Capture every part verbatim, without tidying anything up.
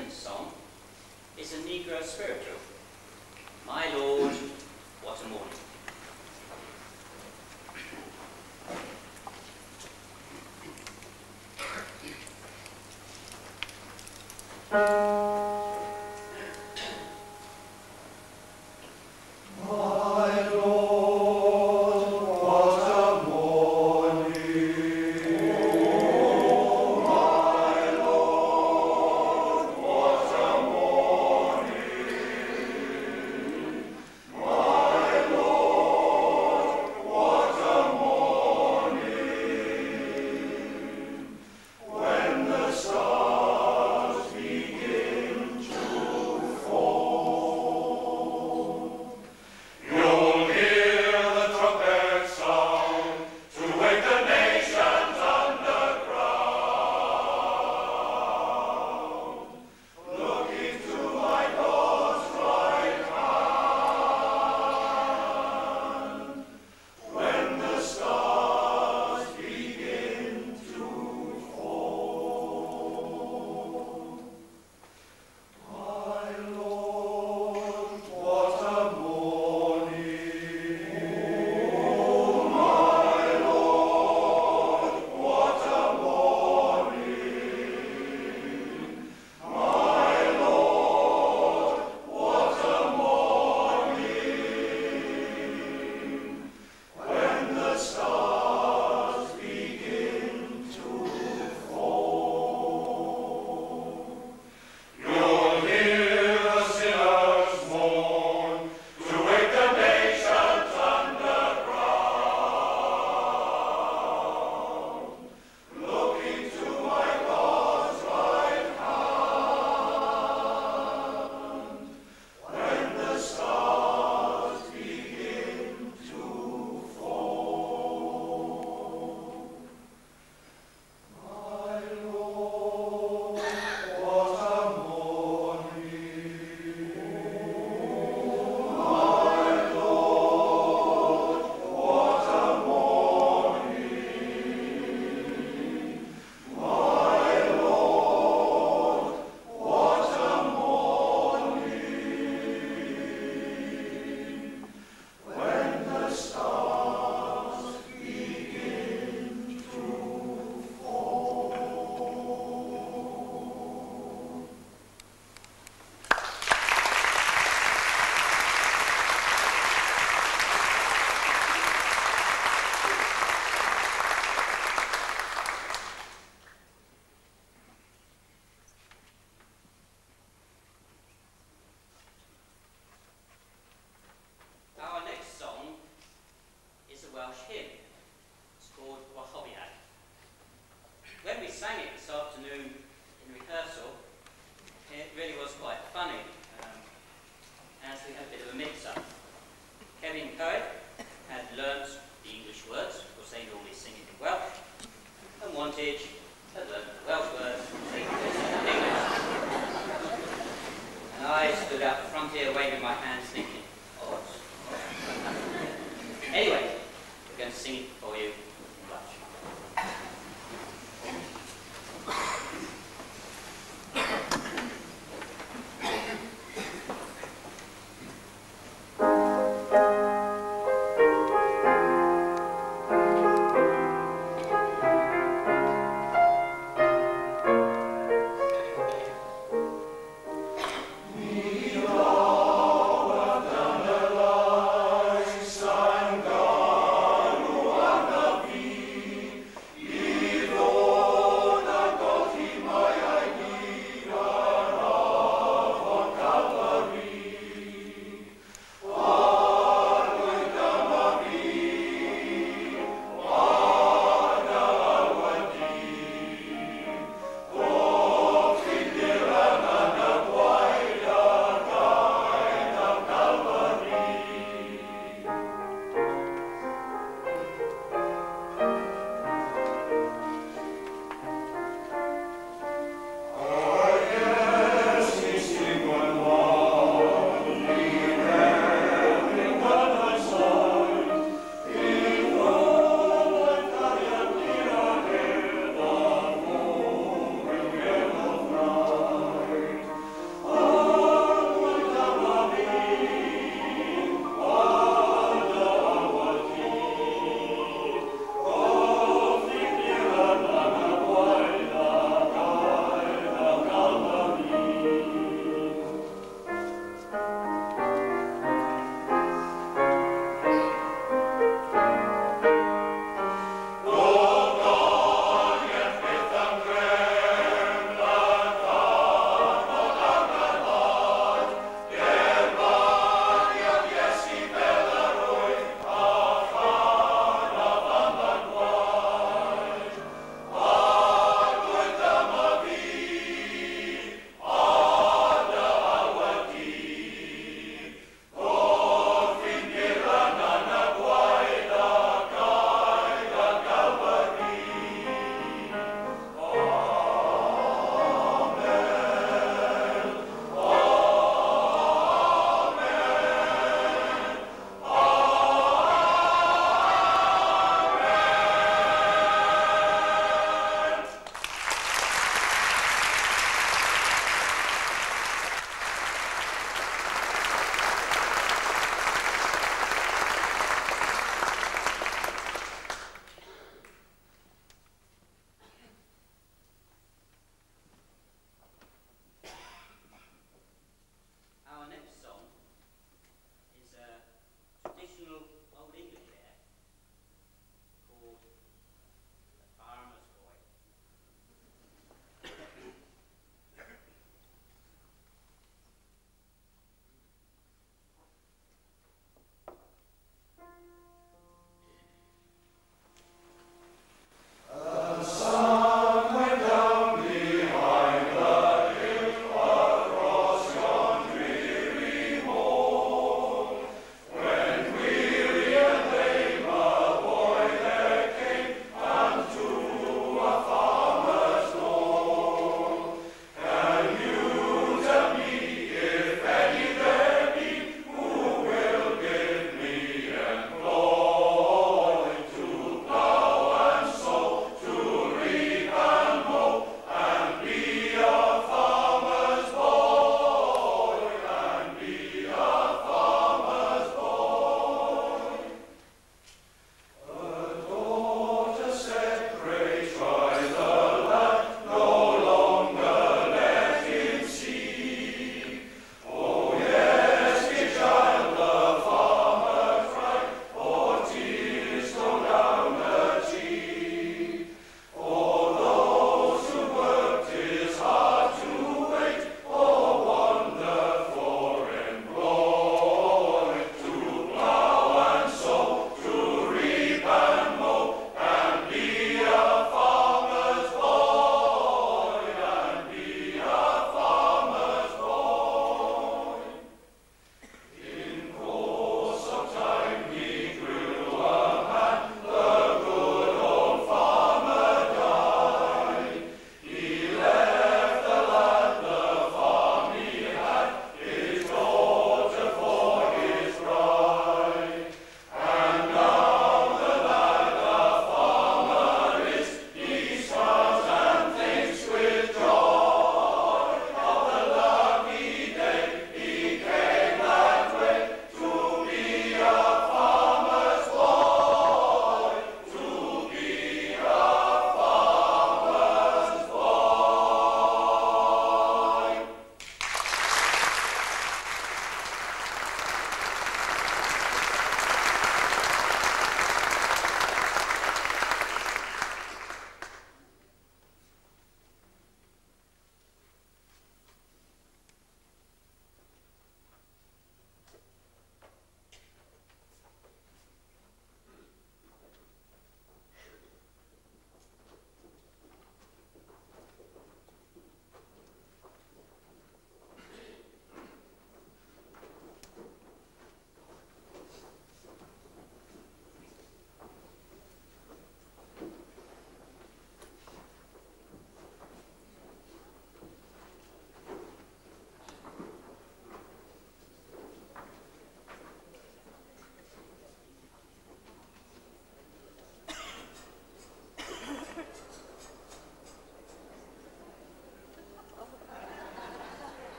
second song is a Negro spiritual, My Lord, What a Morning.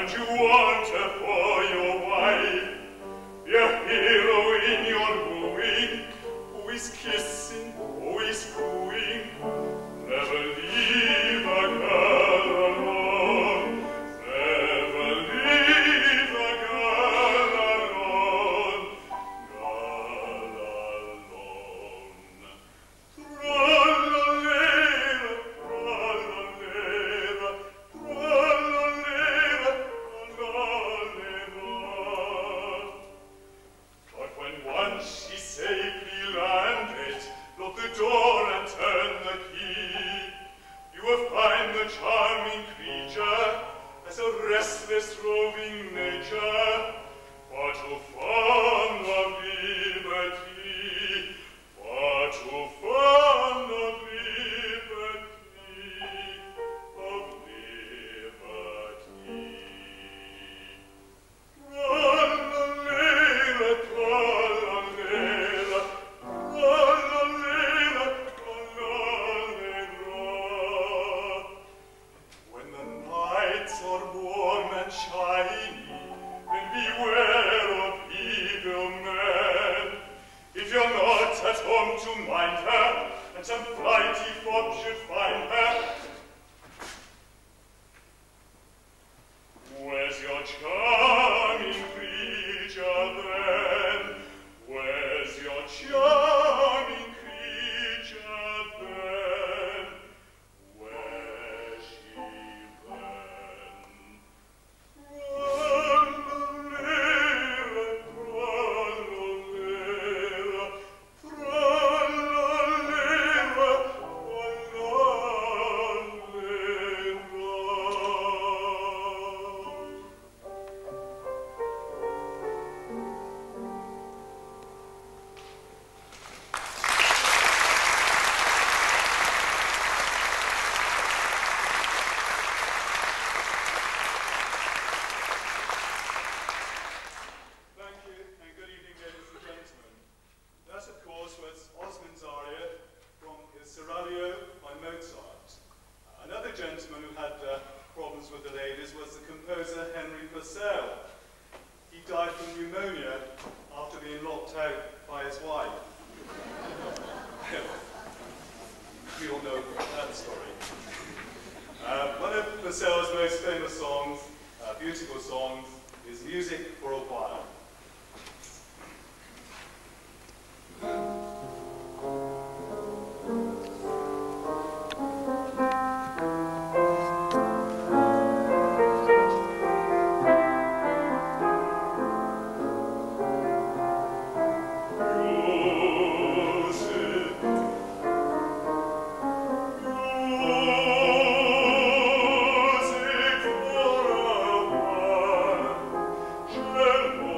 and you want her for your wife, a hero in your wooing, who is kissing, who is cooing. Never leave a girl alone, never leave a girl alone, girl alone. Tra-la-lera, tra-la-lera, tra-la-lera, tra-la-lera. But when once she safely landed, lock the door and turn the key, you will find the charming creature as a restless roving nature, far too fond of liberty, far too fond of liberty, of liberty. Tra-la-lera, tra-la-lera, tra-la-lera, tra-la-lera. When the nights are warm and shiny, then beware of evil men. If you're not at home to mind her, and some flighty fox should find her, where's your charming creature then? Where's your charming creature then? Where's she then? Tra-la-lera, tra-la-lera, tra-la-lera, Thank you, and good evening, ladies and gentlemen. That, of course, was Osmond's aria from his Seraglio by Mozart. Another gentleman who had uh, problems with the ladies was the composer Henry Purcell. He died from pneumonia after being locked out by his wife. We all know that story. Uh, one of Purcell's most famous songs, uh, beautiful songs, is Music for a While. Music for a while,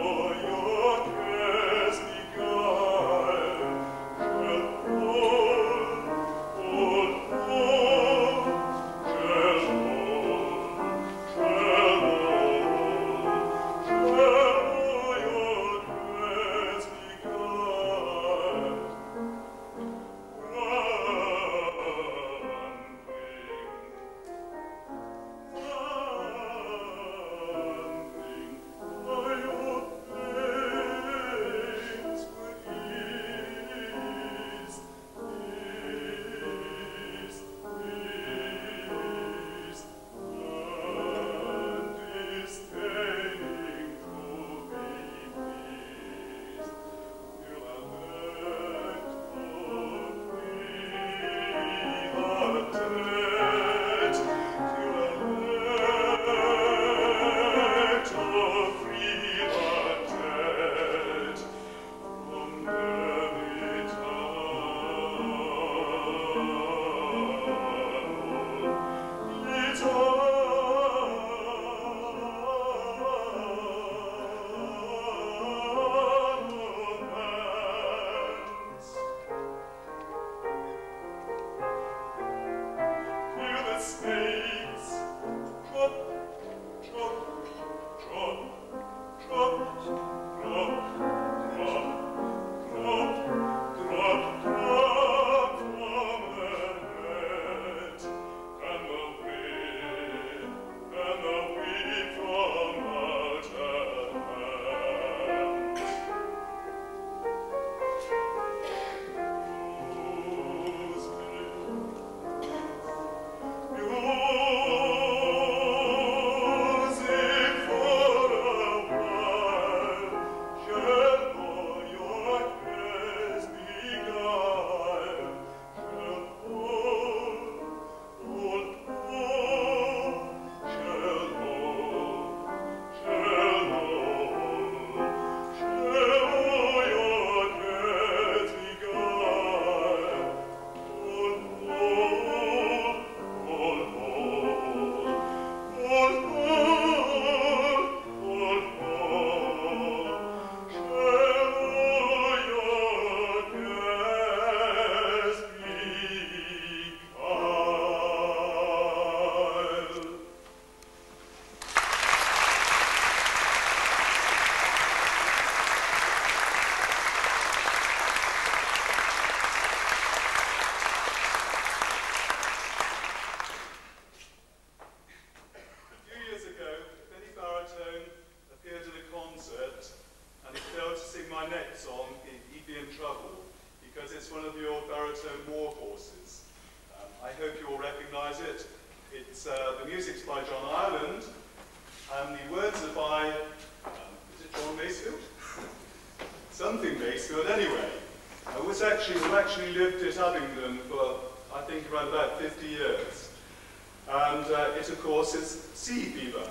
baritone appeared at a concert and he failed to sing my next song, he'd be in trouble, because it's one of the old baritone war horses. Um, I hope you all recognise it. It's, uh, the music's by John Ireland, and the words are by, um, is it John Masefield? Something Masefield, anyway. I was actually, who actually lived at Abingdon for, I think, around about fifty years. And uh, it, of course, is Sea Fever.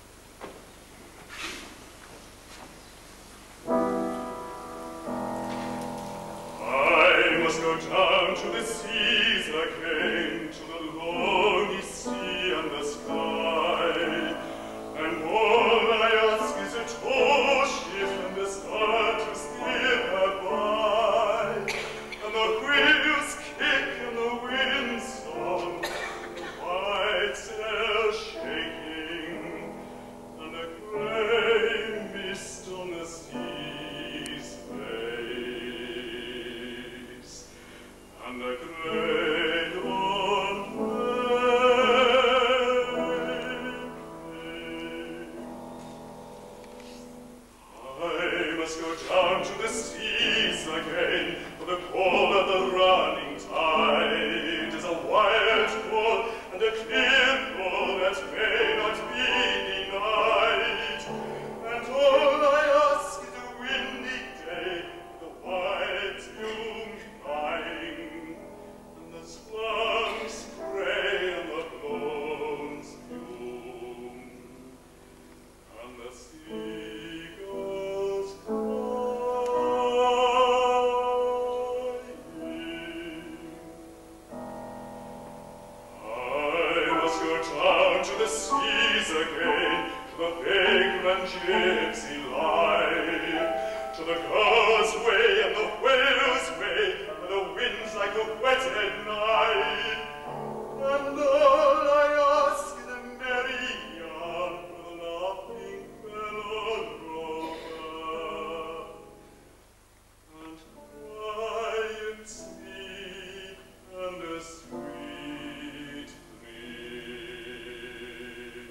I must go down to the seas again, to the lonely sea and the sky, and all I ask is a tall ship and a star to steer her by, and the wheels kick and the wind song, and the white sail shaking, and the grey mist on the sea's face, and the grey dawn breaking. I must go down to the seas again, for the call of the running tide is a wild call and a clear call that may not be denied. And all I ask is a windy day, the white fume flying, and the slum spray and the blown fume, and the seagulls crying. I must go down to the seas again, to the vagrant gypsy life, to the causeway and the whale's way, where the wind's like a wetted night. And all I ask is a merry yarn with a laughing fellow rover, and quiet sleep and a sweet dream.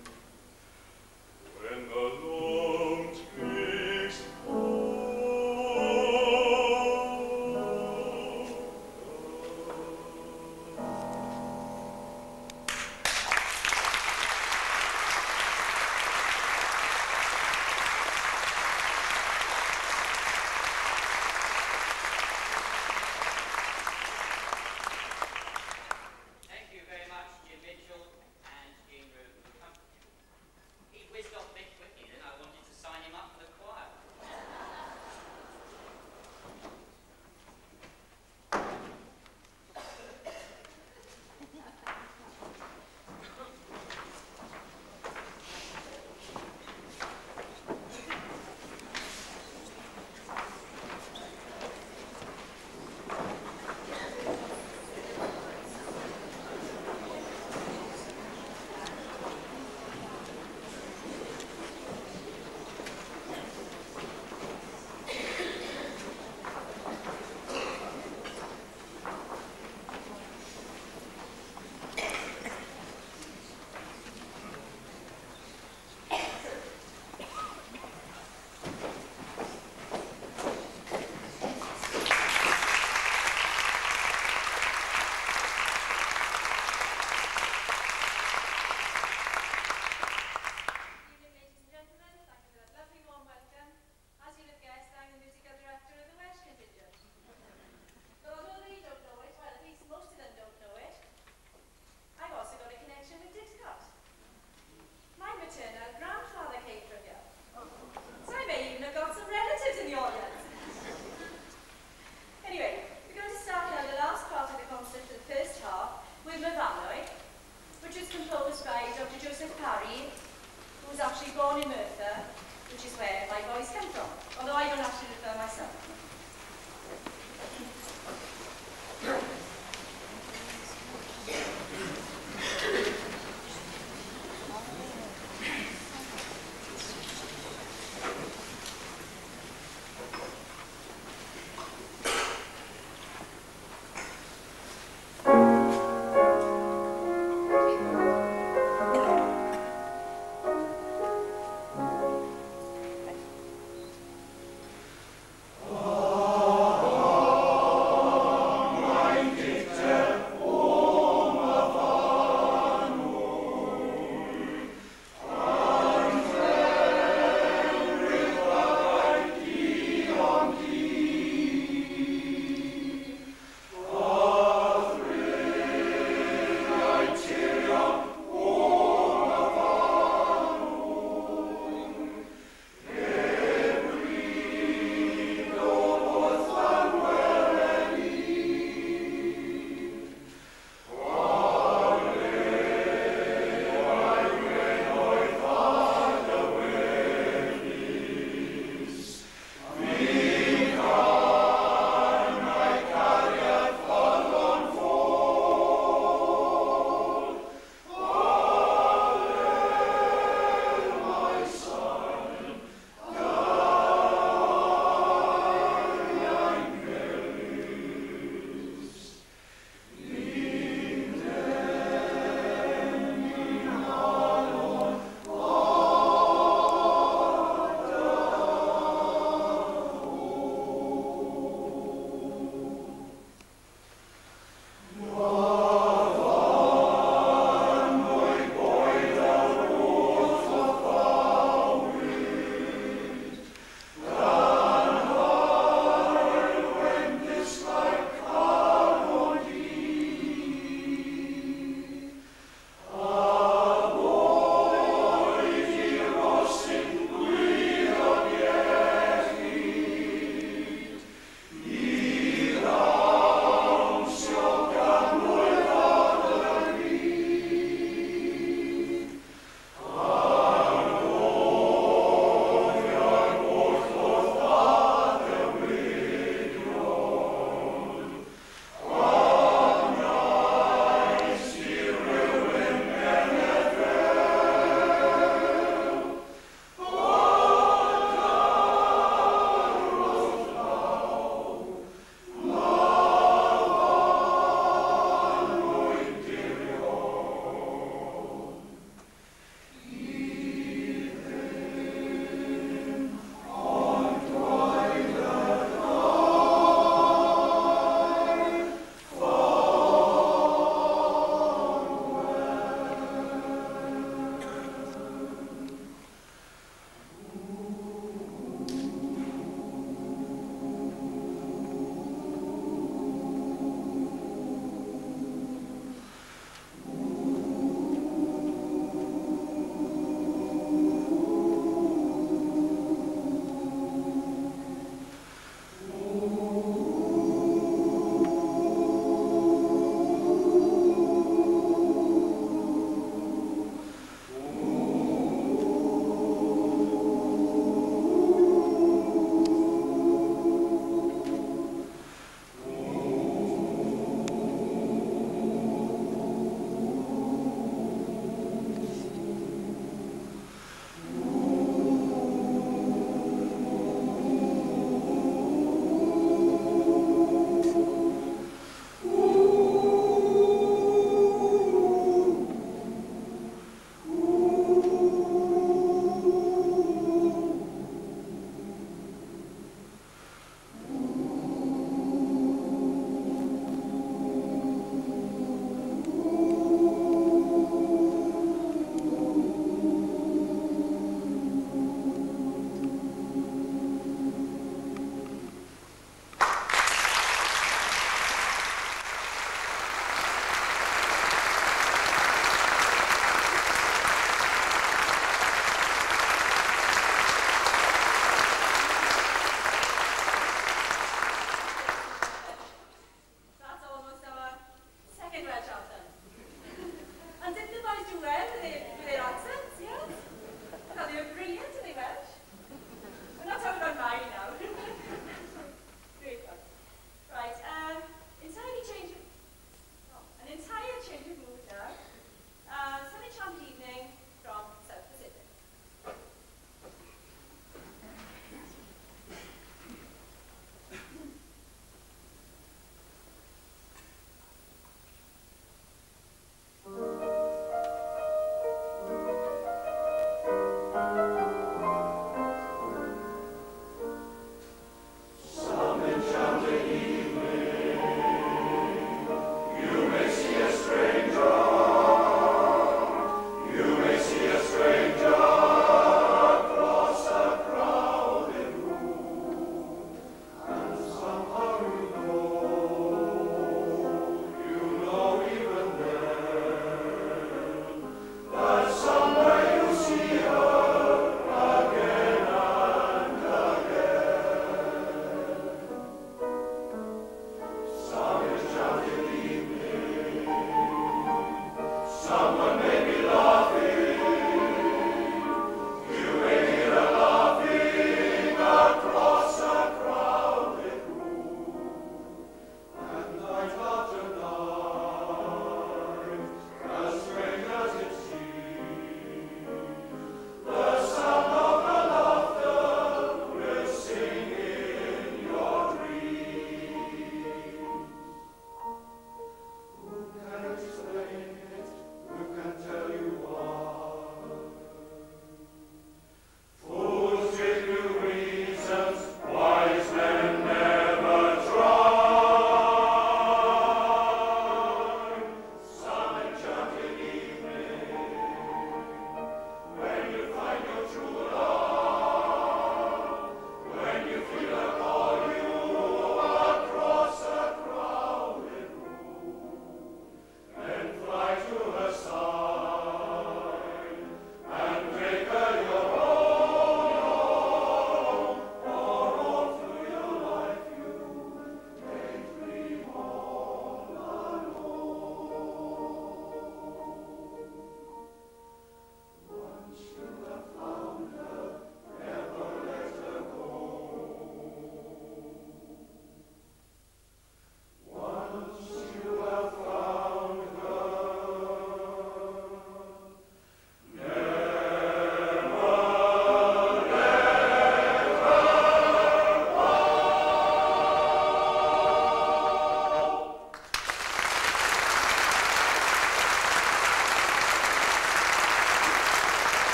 When the long twigs fall,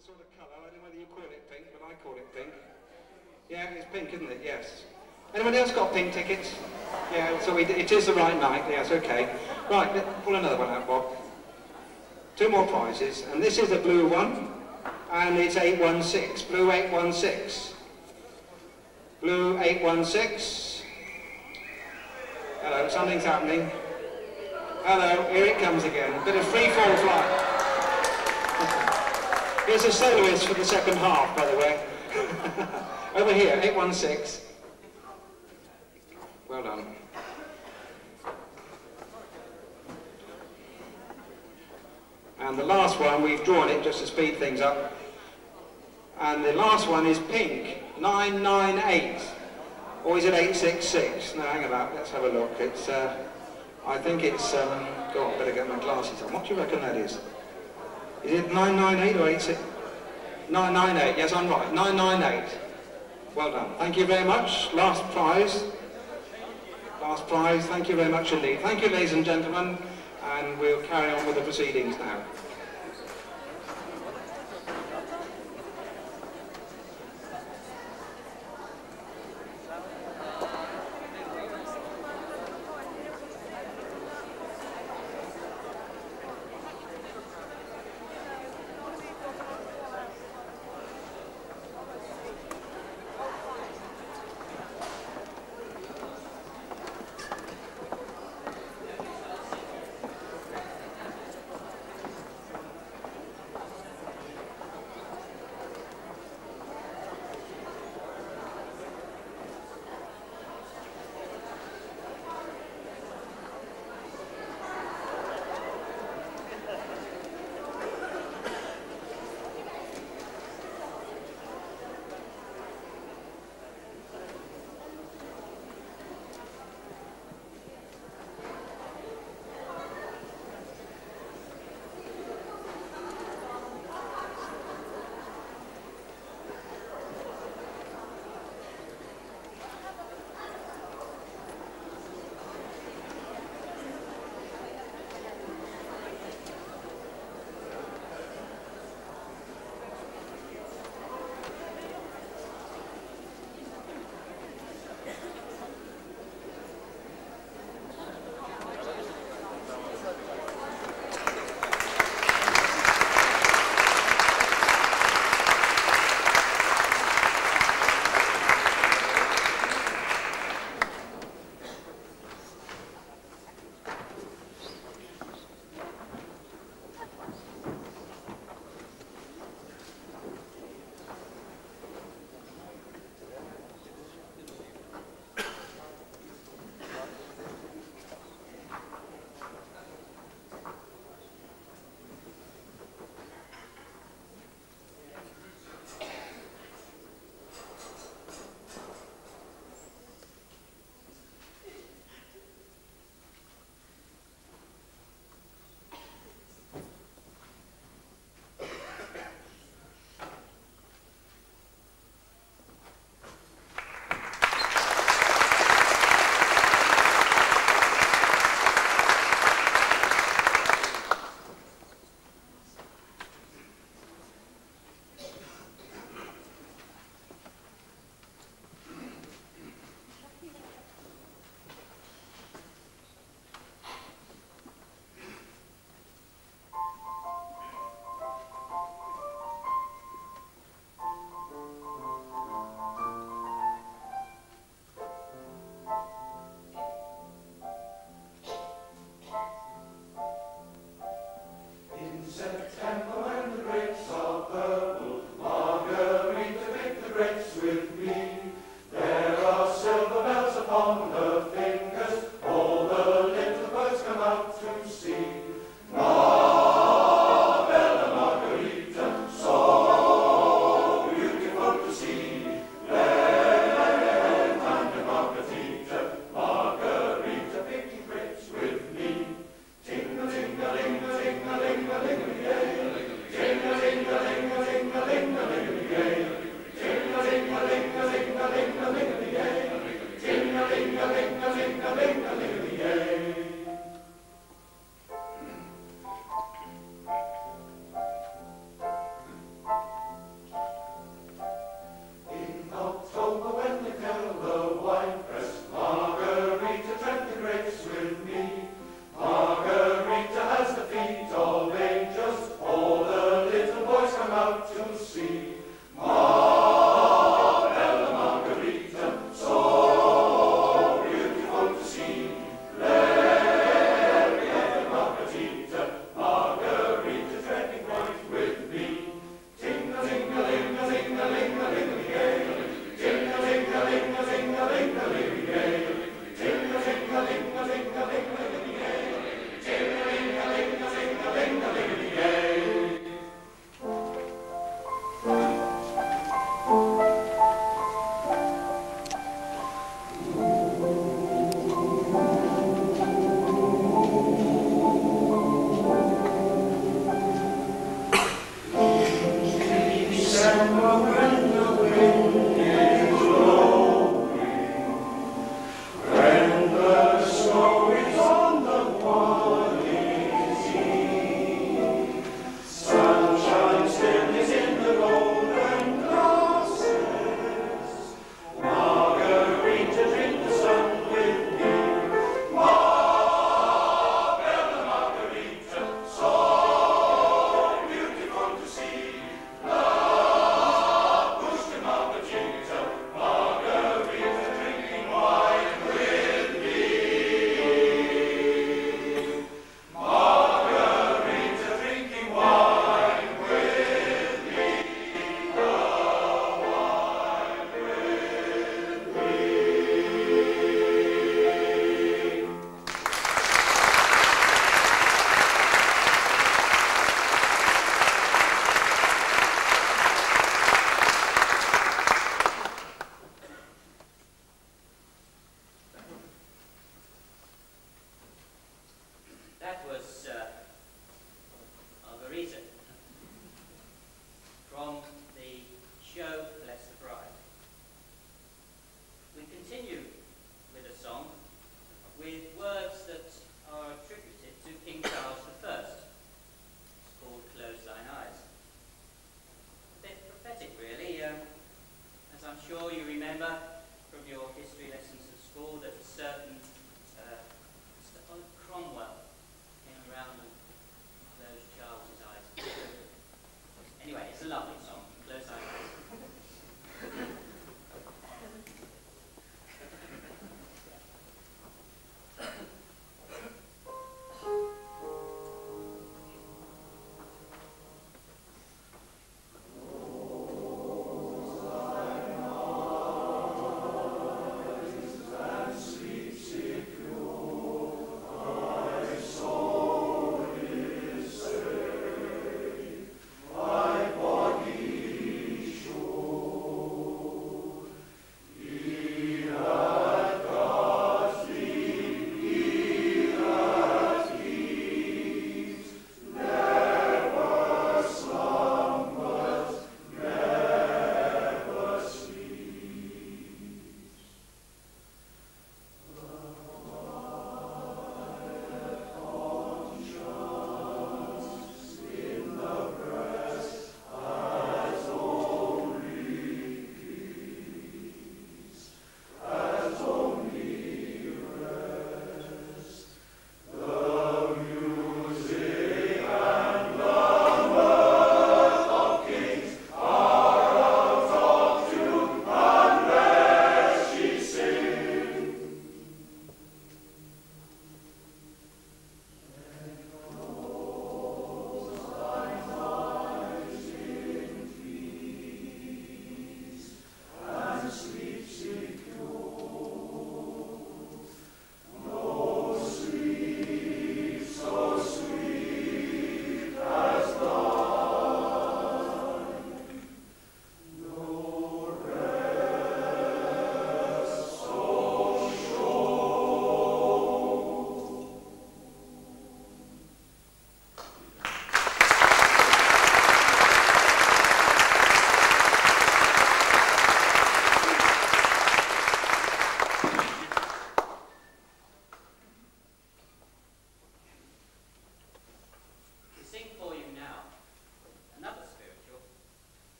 the sort of colour. I don't know whether you call it pink, but I call it pink. Yeah, it's pink, isn't it? Yes. Anyone else got pink tickets? Yeah, so we, it is the right night. Yes, okay. Right, let, pull another one out, Bob. Two more prizes, and this is a blue one, and it's eight one six. Blue eight one six. Blue eight one six. Hello, something's happening. Hello, here it comes again. A bit of free fall flight. Here's a soloist for the second half, by the way. Over here, eight one six. Well done. And the last one, we've drawn it just to speed things up. And the last one is pink, nine nine eight. Or is it eight six six? No, hang about, let's have a look. It's, uh, I think it's, um, go on, better get my glasses on. What do you reckon that is? Is it nine nine eight or eight six? nine nine eight, yes, I'm right, nine nine eight. Well done. Thank you very much. Last prize. Last prize, thank you very much indeed. Thank you, ladies and gentlemen, and we'll carry on with the proceedings now.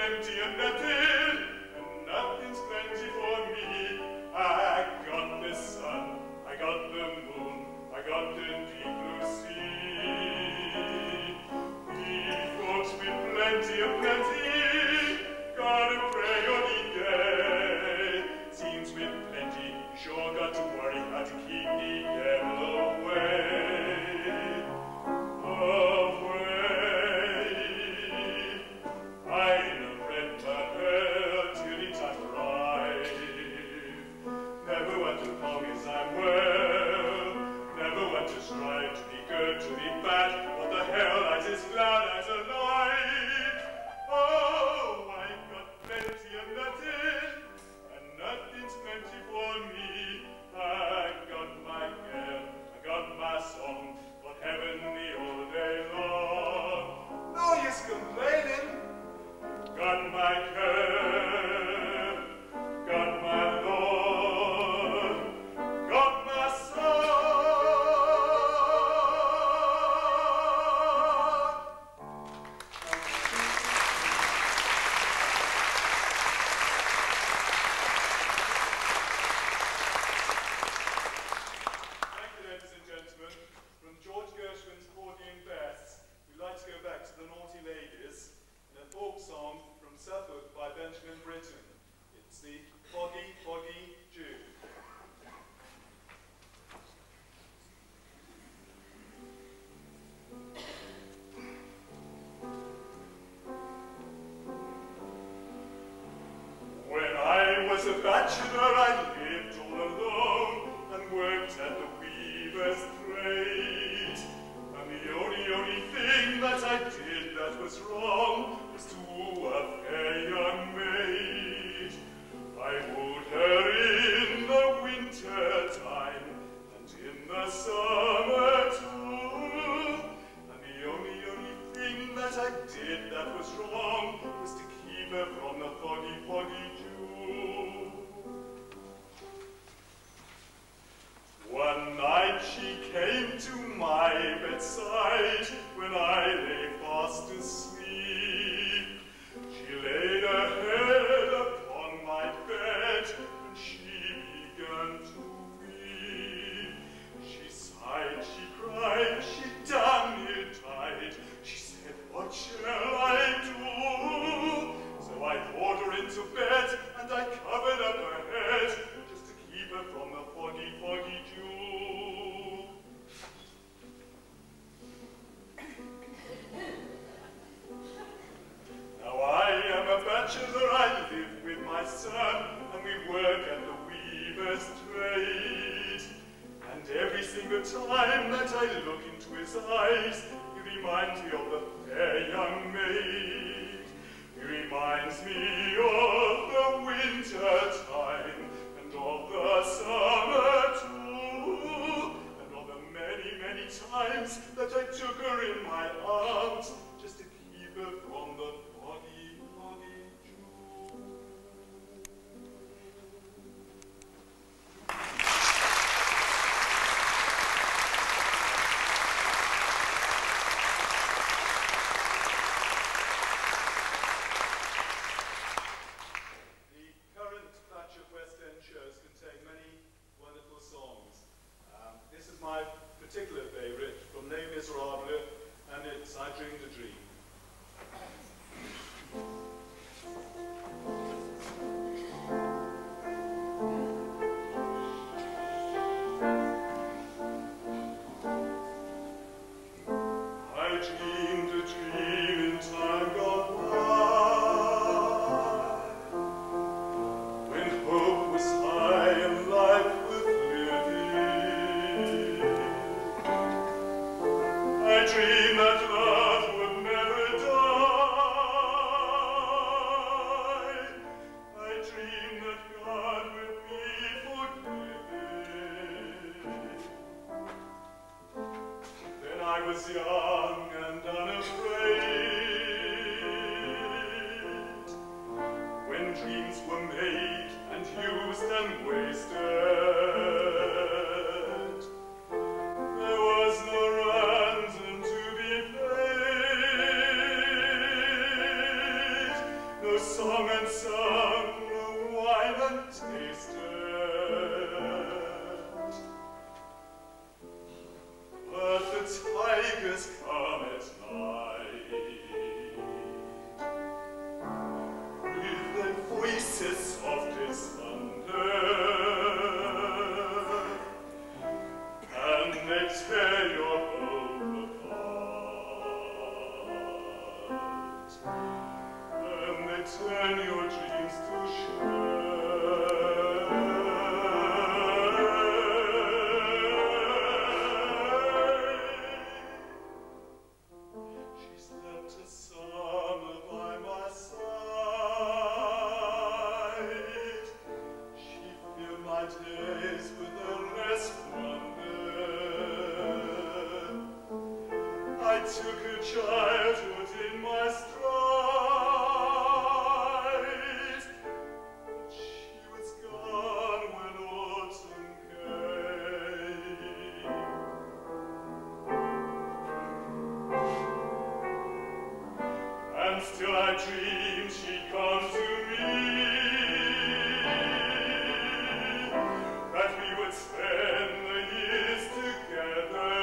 plenty and nothing, and nothing's plenty for me. I got the sun, I got the moon, I got the deep blue sea. We folks with plenty and plenty, gotta pray on the day. Seems with plenty, sure got to worry how to keep the devil away. Strive to be good, to be bad, what the hell, I'm as glad as alive. Oh, I've got plenty of nothing, and nothing's plenty for me. I've got my care, I've got my song, but heavenly all day long. No use complaining. Got my care, got my Lord, got my song. Benjamin Britten. It's the Foggy, Foggy Jew. When I was a bachelor, I lived all alone and worked at the weaver's trade. And the only, only thing that I did that was wrong was to woo a fair young maid. I wooed her in the winter time and in the summer too. And the only, only thing that I did that was wrong was to keep her from the foggy, foggy Jew. One night she came to my bedside when I lay fast asleep. She laid her head upon my bed and she began to weep. She sighed, she cried, she damn near died. She said, what shall I do? So I poured her into bed and I covered up her head just to keep her from the foggy, foggy Jew. Now I am a bachelor, I live with my son, and we work at the weaver's trade. And every single time that I look into his eyes, he reminds me of the fair young maid. He reminds me of the winter time, and of the summer too, and of the many, many times that I took her in my arms, just to keep her from the foggy, foggy Jew. The current batch of West End shows contain many wonderful songs. Um, this is my particular favorite from Les Miserables, and it's I Dreamed a Dream. I dreamed a dream in time gone by, when hope was high and life was living. I dreamed that love would never die. I dreamed that God would be forgiving. Then I was young and unafraid. and they turn your dreams to shame. She slept a summer by my side. She filled my days with endless wonder. I took her childhood in my stride, but she was gone when autumn came. And still I dreamed she'd come to me, that we would spend the years together.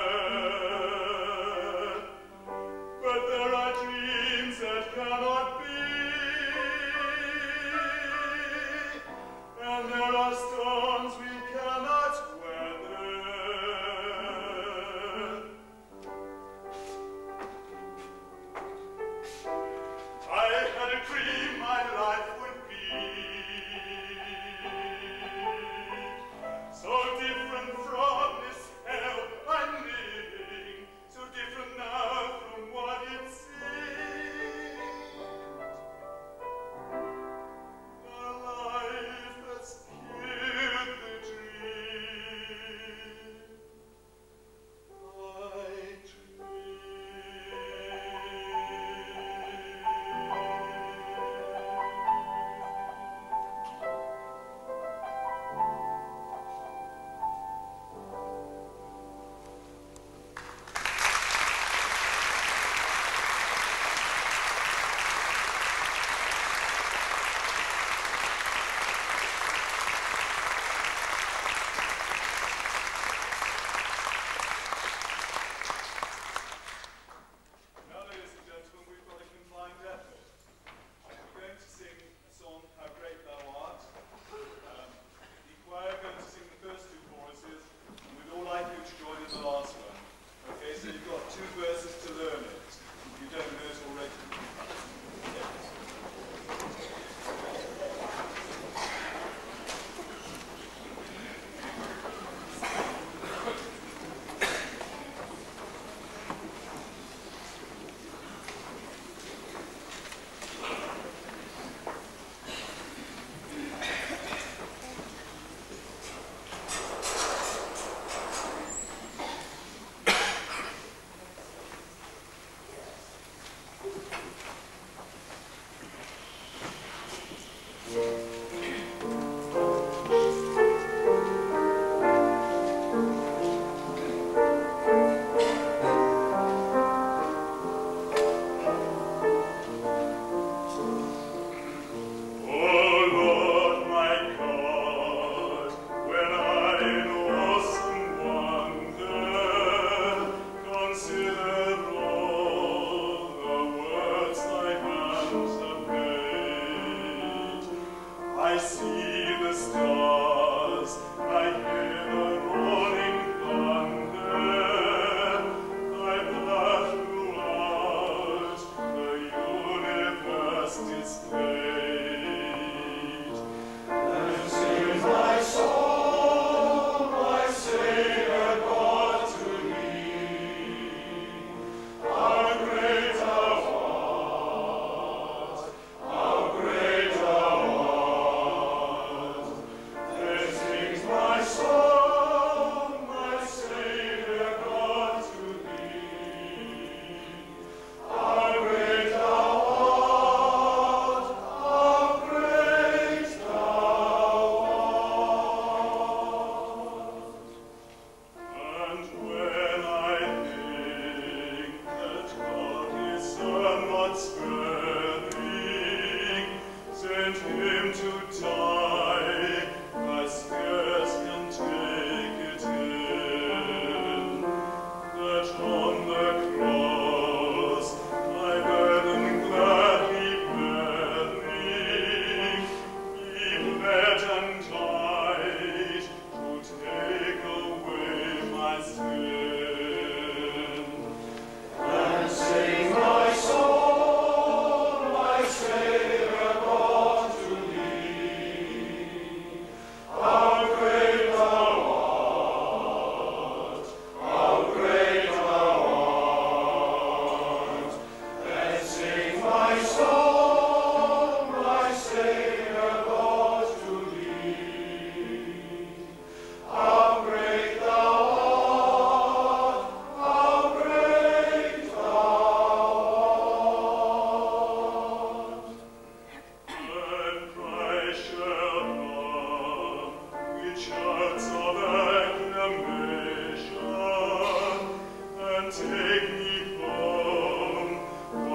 But there are dreams that cannot be, and there are storms we cannot weather. I had a dream my life would be so different from this hell I'm living, so different now from what it seemed. The life that's killed the dream. I Now, ladies and gentlemen, we've got a combined effort. We're going to sing a song, How Great Thou Art. Um, the choir are going to sing the first two choruses, and we'd all like you to join in the last one. Okay, so you've got two verses to learn it. If you don't know it already. I see the stars, I hear the rolling thunder, thy blood throughout the universe displayed. And sing my soul, my Savior God to thee, how great thou art, how great thou art. My soul, my Savior God to thee, how great thou art, how great thou art. And when I think that God his Son not sparing, sent him to die, I scarce can take it in, that on the cross my burden gladly bearing, he bled and died to take away my sin. And sing my soul,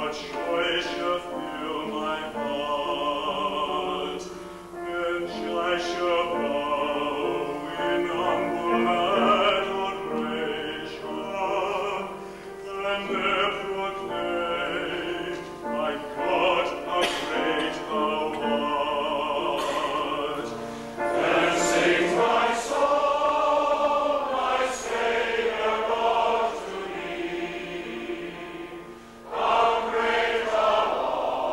How great thou art!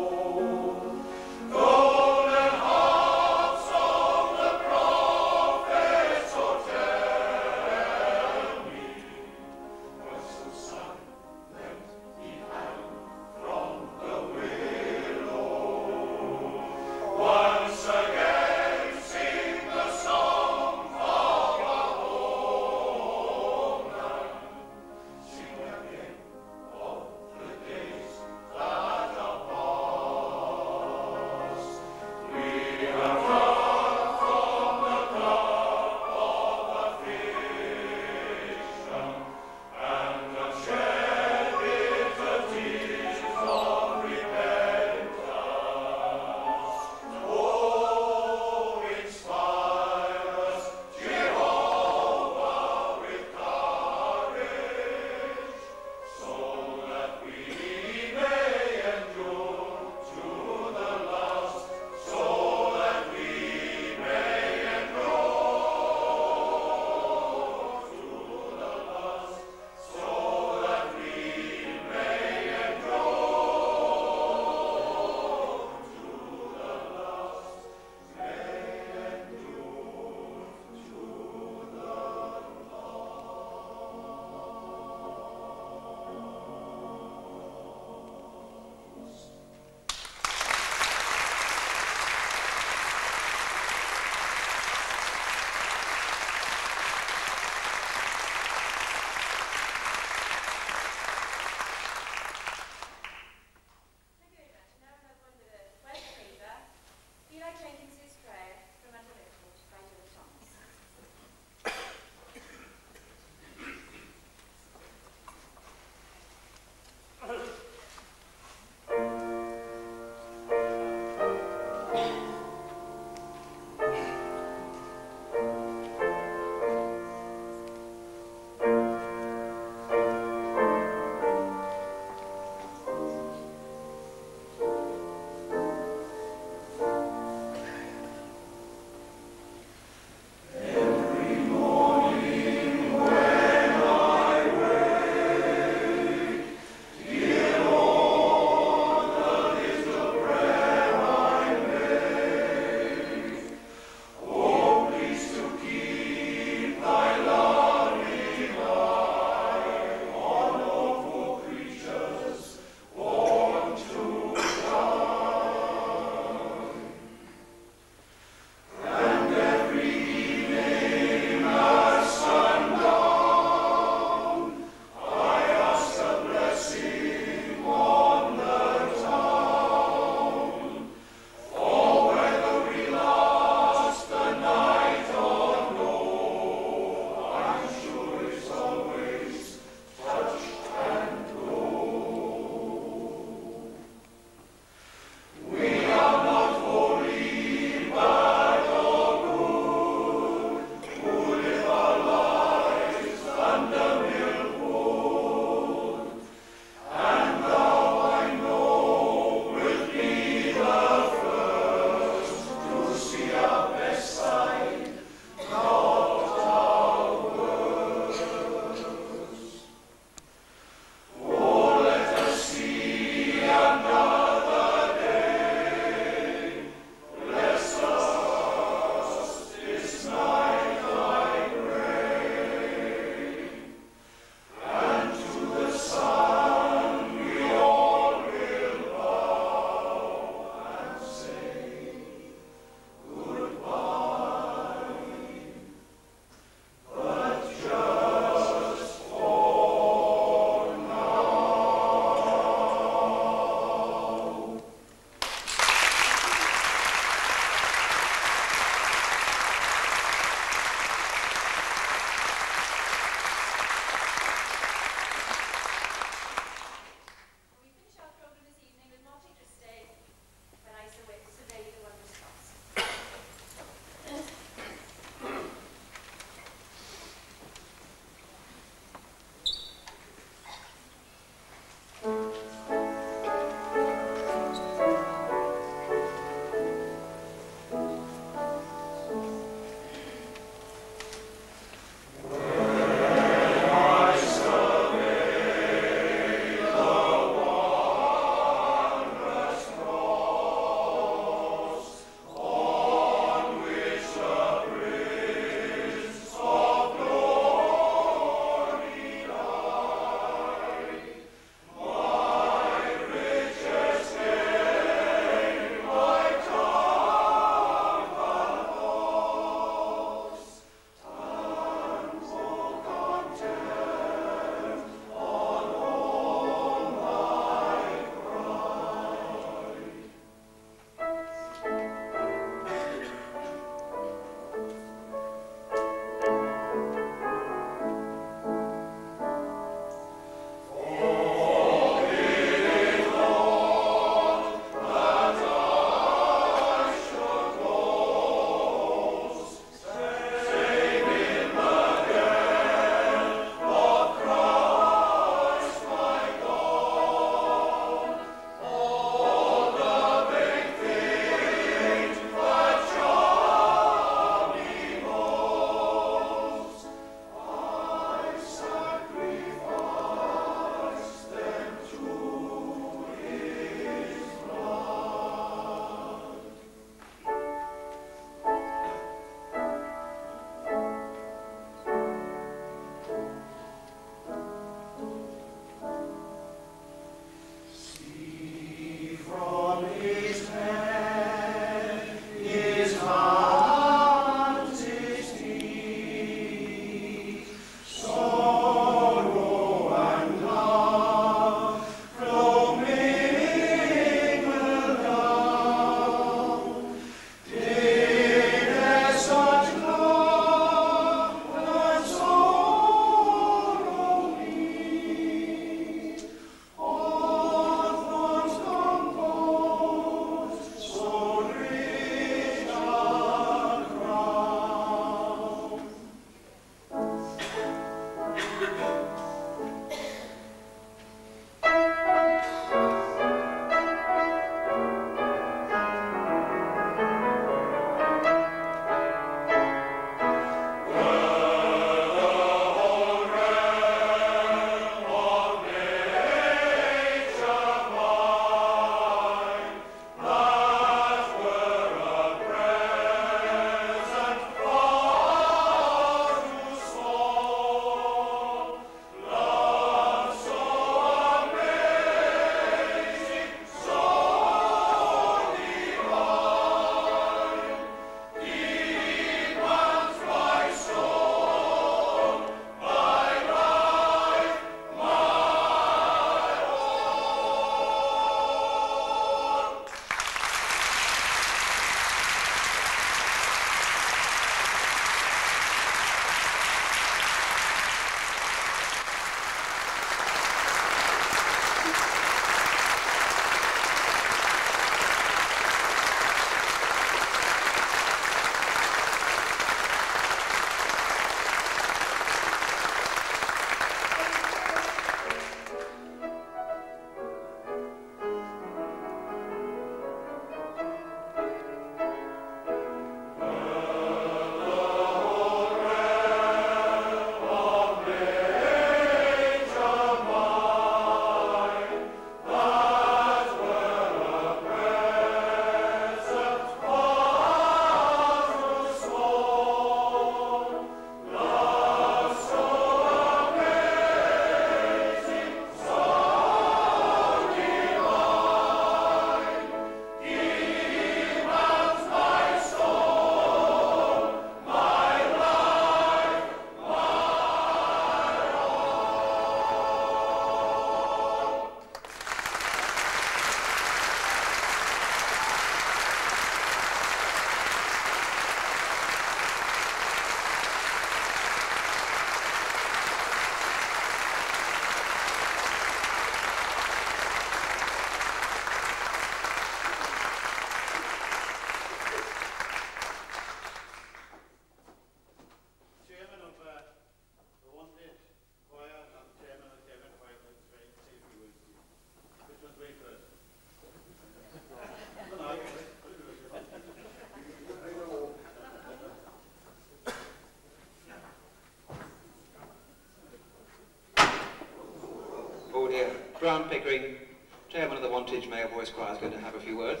Grant Pickering, Chairman of the Wantage Male Voice Choir, is going to have a few words.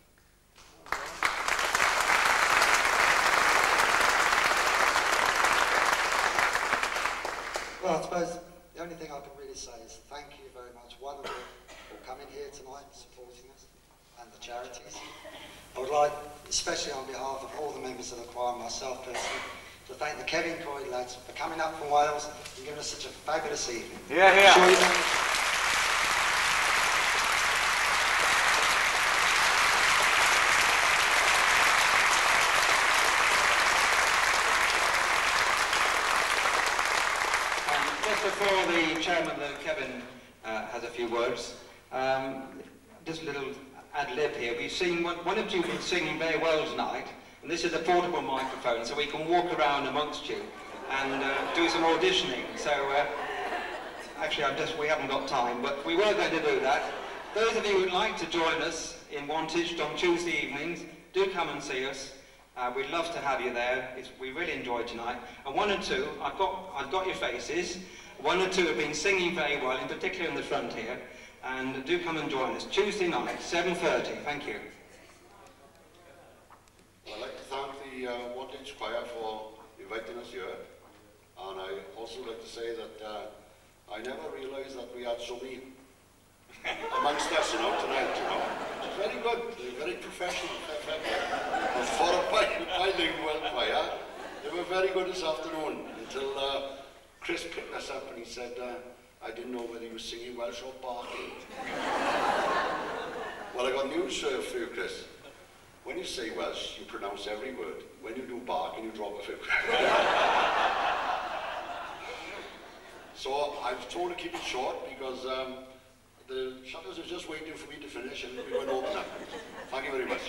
Well, I suppose the only thing I can really say is thank you very much, one of you, for coming here tonight, supporting us, and the charities. I would like, especially on behalf of all the members of the choir and myself personally, to thank the Kevin Croyd lads for coming up from Wales and giving us such a fabulous evening. Yeah, yeah. Sure you know, Before the chairman, the Kevin, uh, has a few words, um, just a little ad-lib here. We've seen one, one of you been singing very well tonight, and this is a portable microphone, so we can walk around amongst you and uh, do some auditioning. So, uh, actually, I'm just, we haven't got time, but we were going to do that. Those of you who would like to join us in Wantage on Tuesday evenings, do come and see us. Uh, we'd love to have you there. It's, we really enjoyed tonight. And one or two, I've got, I've got your faces. One or two have been singing very well, in particular in the front here. And do come and join us Tuesday night, seven thirty. Thank you. I'd like to thank the uh, Wantage Choir for inviting us here. And I also like to say that uh, I never realised that we had so many amongst us, you know, tonight, you know. It's very good, they're very professional. And for a bilingual choir, they were very good this afternoon, until uh, Chris picked us up and he said, uh, I didn't know whether he was singing Welsh or barking. Well, I got news uh, for you, Chris. When you say Welsh, you pronounce every word. When you do bark, and you drop a few. So I was told to keep it short because um, the shutters are just waiting for me to finish and we won't open up. Thank you very much.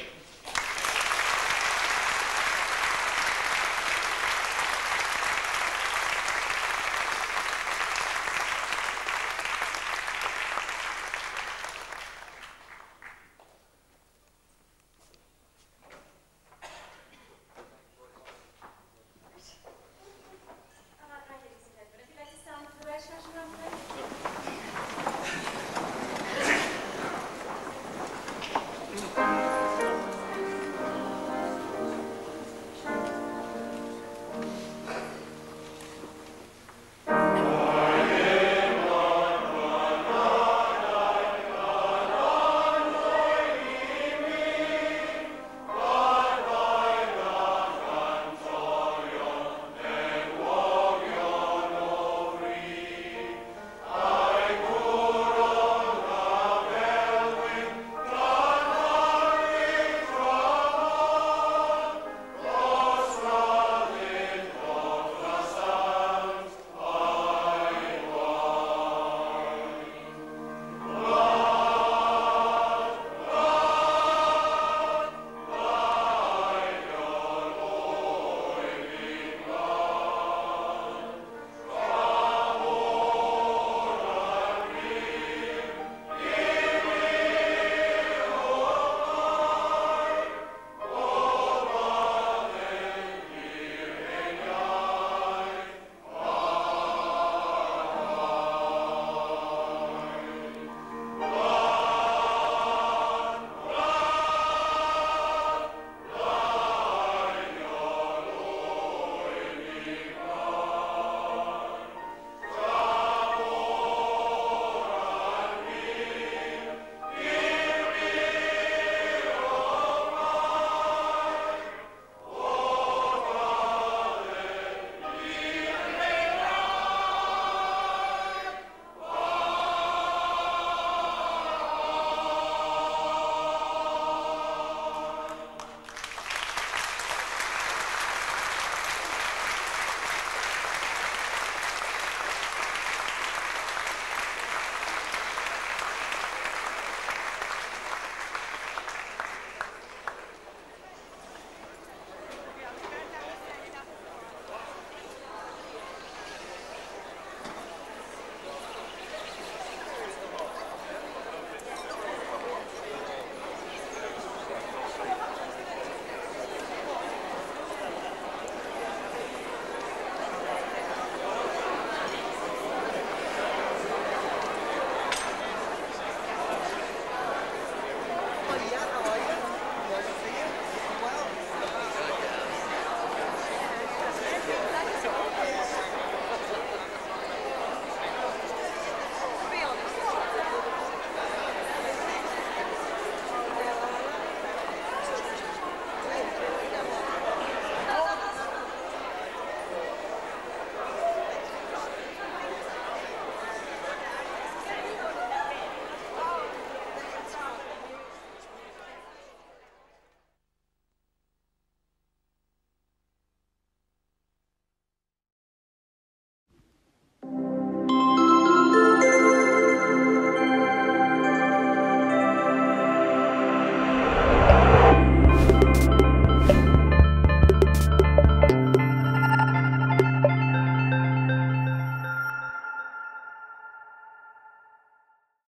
Yeah.